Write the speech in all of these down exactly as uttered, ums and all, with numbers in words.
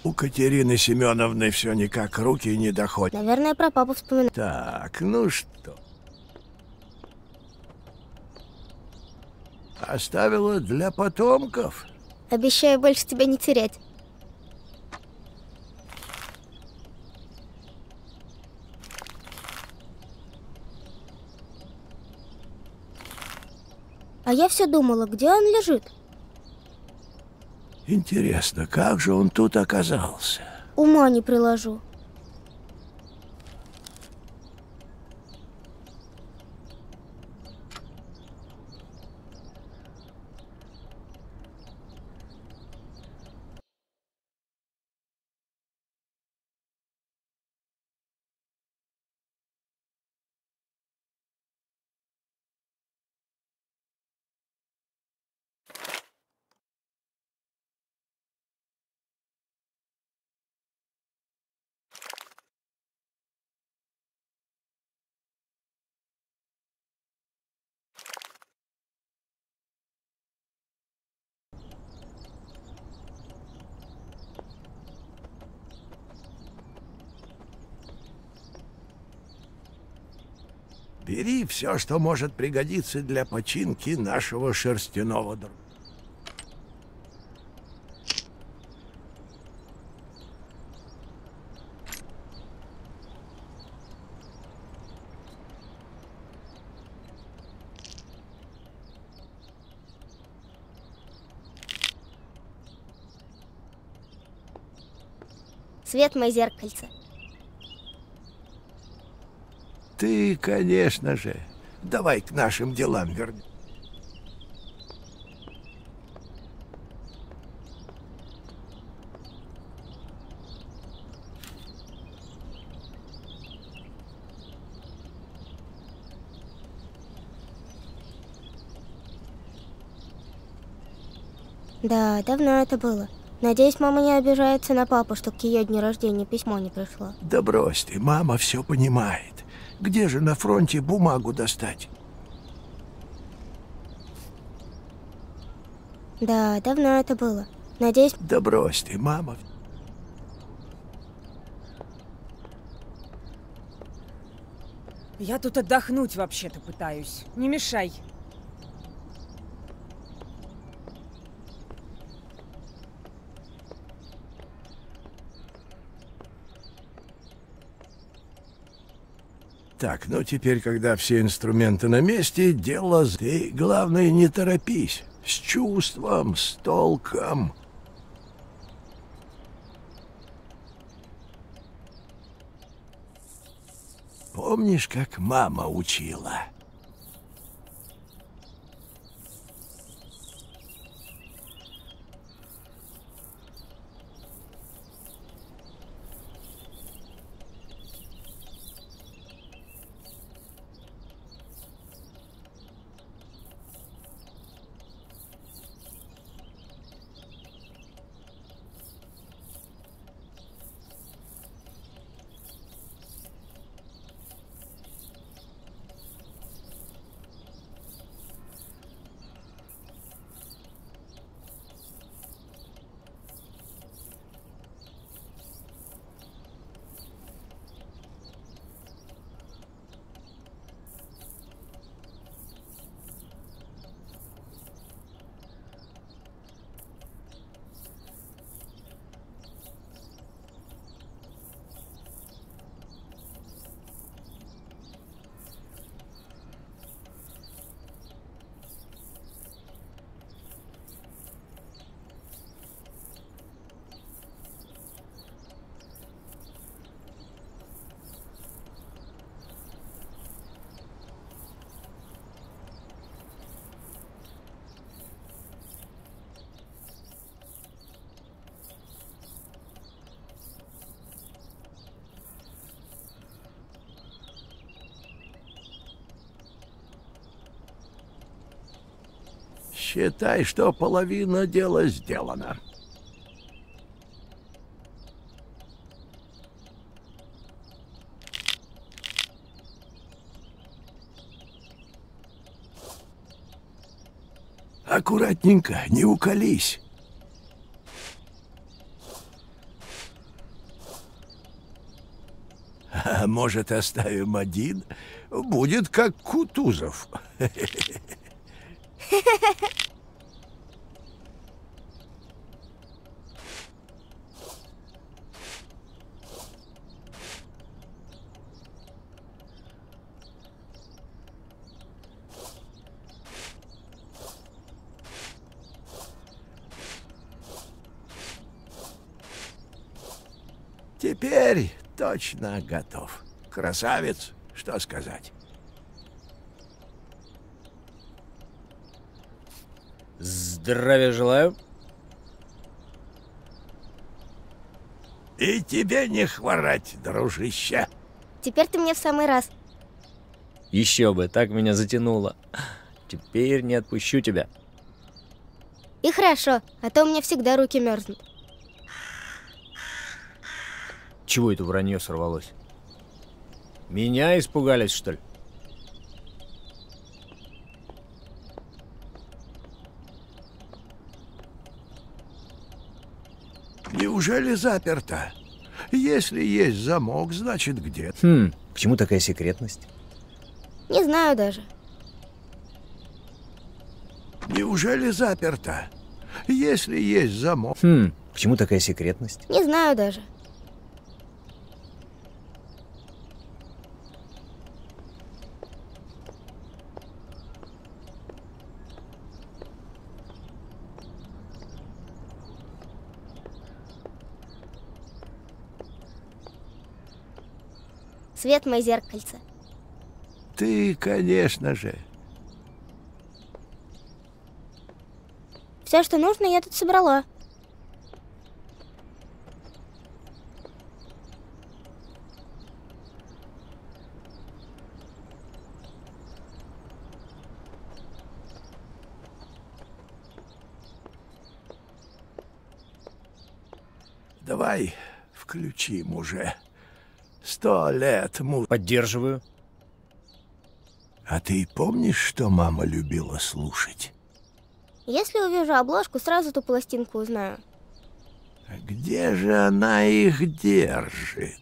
У Катерины Семеновны все никак руки не доходят. Наверное, про папу вспоминаю. Так, ну что? Оставила для потомков? Обещаю больше тебя не терять. А я все думала, где он лежит? Интересно, как же он тут оказался? Ума не приложу. Бери все, что может пригодиться для починки нашего шерстяного друга. Свет мой зеркальце. Ты, конечно же. Давай к нашим делам вернем. Да, давно это было. Надеюсь, мама не обижается на папу, что к ее дню рождения письмо не пришло. Да брось ты, мама все понимает. Где же на фронте бумагу достать? Да, давно это было. Надеюсь... Да брось ты, мама. Я тут отдохнуть вообще-то пытаюсь. Не мешай. Так, ну теперь, когда все инструменты на месте, дело... Ты, главное, не торопись. С чувством, с толком. Помнишь, как мама учила? Считай, что половина дела сделана. Аккуратненько, не уколись. А может, оставим один? Будет как Кутузов. Теперь точно готов. Красавец, что сказать. Здравия желаю. И тебе не хворать, дружище. Теперь ты мне в самый раз. Еще бы, так меня затянуло. Теперь не отпущу тебя. И хорошо, а то у меня всегда руки мерзнут. Чего это вранье сорвалось? Меня испугались, что ли? Неужели заперто? Если есть замок, значит где? Хм, к чему такая секретность? Не знаю даже. Неужели заперто? Если есть замок... Хм, к чему такая секретность? Не знаю даже. Свет мой зеркальце. Ты, конечно же. Все, что нужно, я тут собрала. Давай включим уже. Сто лет му... Поддерживаю. А ты помнишь, что мама любила слушать? Если увижу обложку, сразу ту пластинку узнаю. Где же она их держит?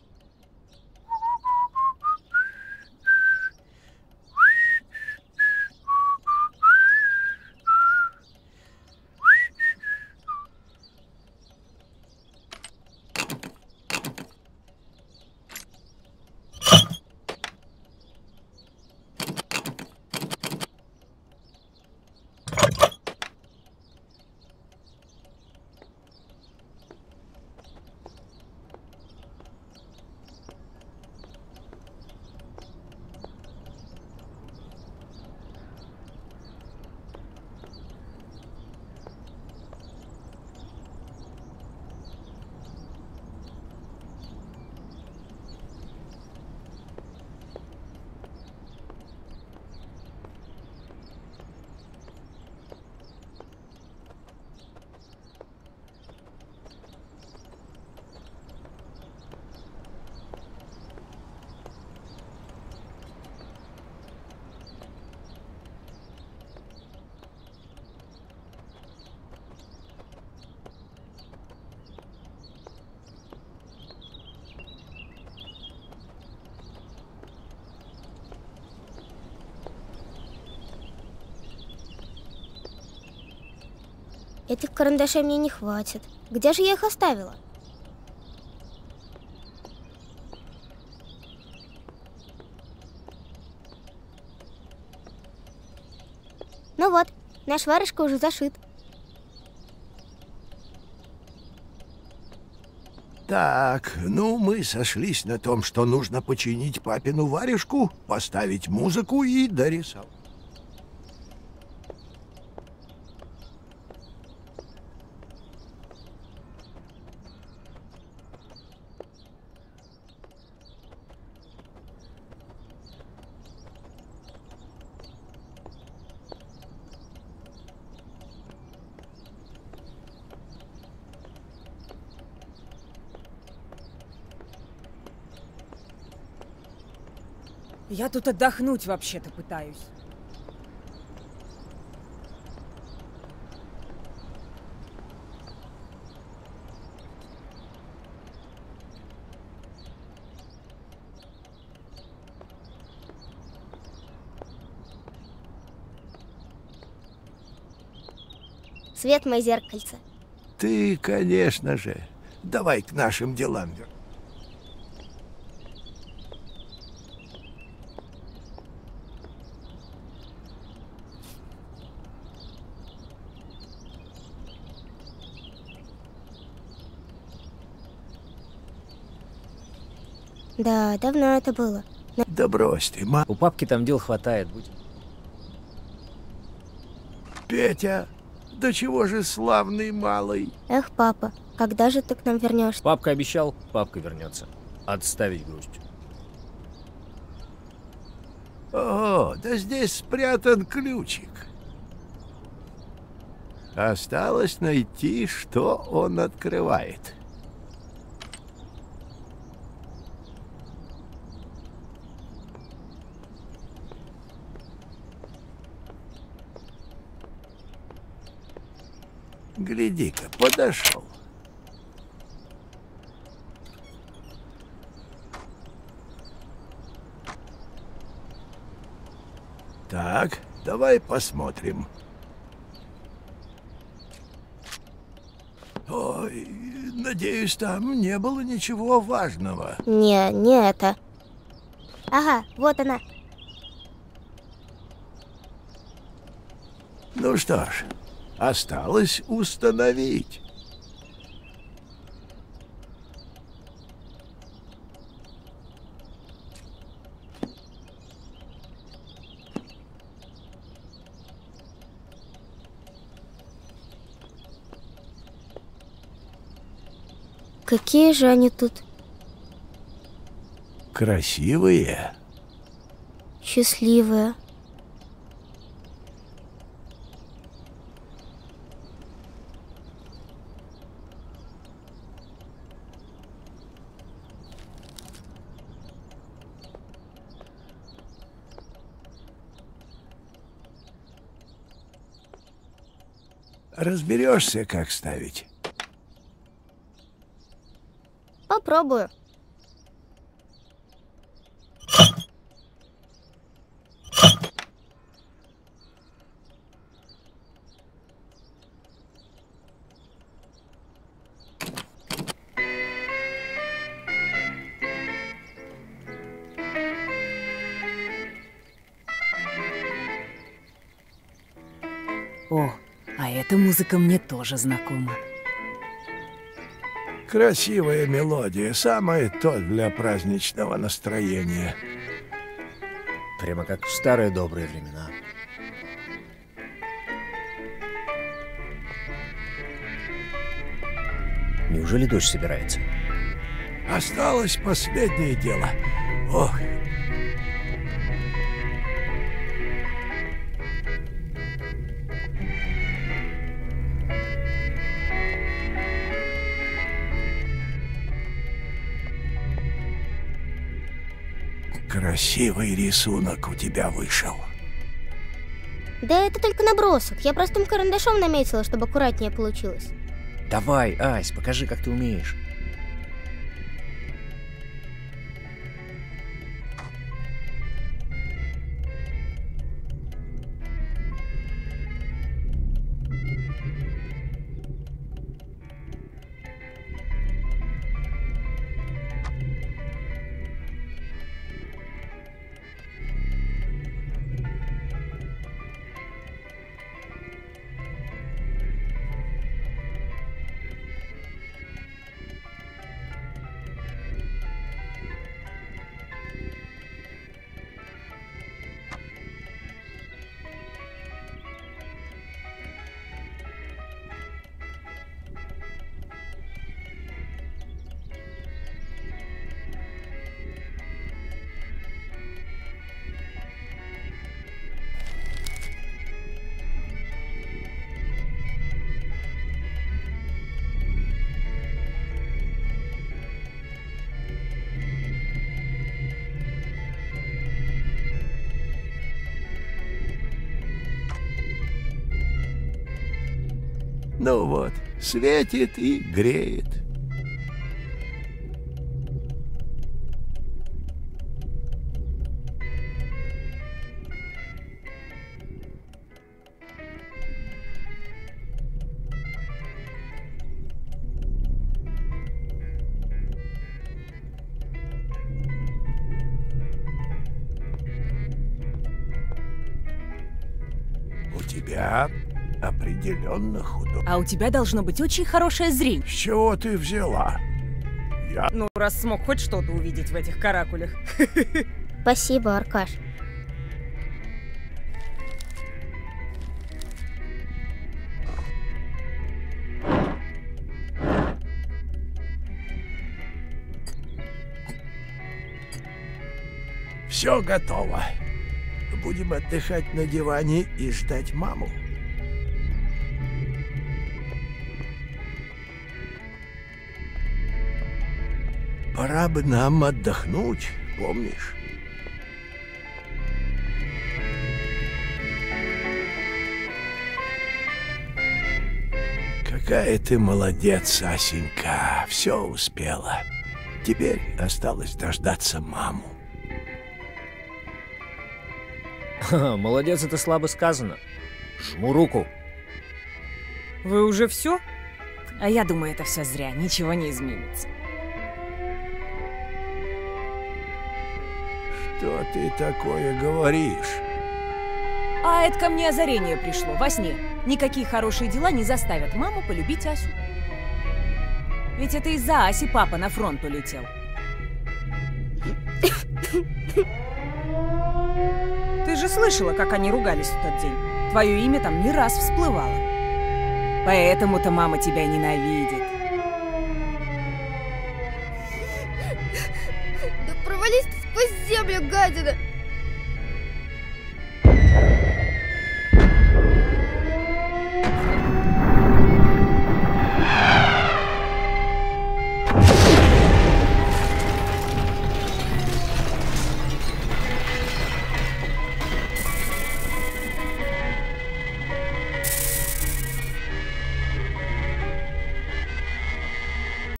Этих карандашей мне не хватит. Где же я их оставила? Ну вот, наш варежка уже зашит. Так, ну мы сошлись на том, что нужно починить папину варежку, поставить музыку и дорисовать. Я тут отдохнуть вообще-то пытаюсь. Свет мое зеркальце. Ты, конечно же. Давай к нашим делам. Да, давно это было. Да брось ты, ма... У папки там дел хватает, будем. Петя, да чего же славный малый? Эх, папа, когда же ты к нам вернешься? Папка обещал, папка вернется. Отставить грусть. О, да здесь спрятан ключик. Осталось найти, что он открывает. Гляди-ка, подошел. Так, давай посмотрим. Ой, надеюсь, там не было ничего важного. Не, не это. Ага, вот она. Ну что ж, осталось установить. Какие же они тут Красивые. счастливые. Разберешься, как ставить? Попробую. О, а эта музыка мне тоже знакома. Красивая мелодия, самое то для праздничного настроения. Прямо как в старые добрые времена. Неужели дождь собирается? Осталось последнее дело. Ох. Красивый рисунок у тебя вышел. Да это только набросок. Я простым карандашом наметила, чтобы аккуратнее получилось. Давай, Ась, покажи, как ты умеешь. Ну вот, светит и греет. тебя определенно худо. А у тебя должно быть очень хорошее зрение. С чего ты взяла? Я... Ну, раз смог хоть что-то увидеть в этих каракулях. Спасибо, Аркаш. Все готово. Будем отдыхать на диване и ждать маму. Пора бы нам отдохнуть, помнишь? Какая ты молодец, Асенька. Все успела. Теперь осталось дождаться маму. Ха-ха, молодец, это слабо сказано. Жму руку. Вы уже все? А я думаю, это все зря, ничего не изменится. Что ты такое говоришь? А это ко мне озарение пришло во сне. Никакие хорошие дела не заставят маму полюбить Асю. Ведь это из-за Аси папа на фронт улетел. Ты же слышала, как они ругались в тот день. Твое имя там не раз всплывало. Поэтому-то мама тебя ненавидит. Да провались ты сквозь землю, гадина!